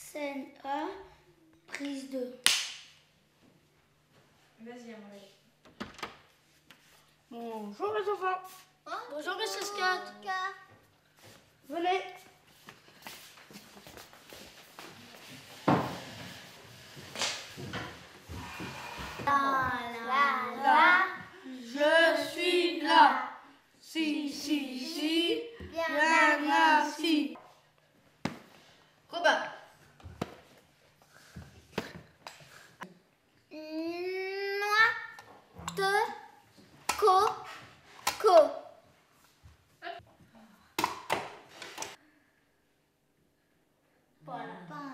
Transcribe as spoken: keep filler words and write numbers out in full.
Scène un, prise deux. Vas-y, Amélie. Bonjour les enfants. Oh, bonjour Monsieur Scott. Venez. La, la, la. Je suis là. Si, si, si. Bien assis. Robin. Noix de coco. Voilà.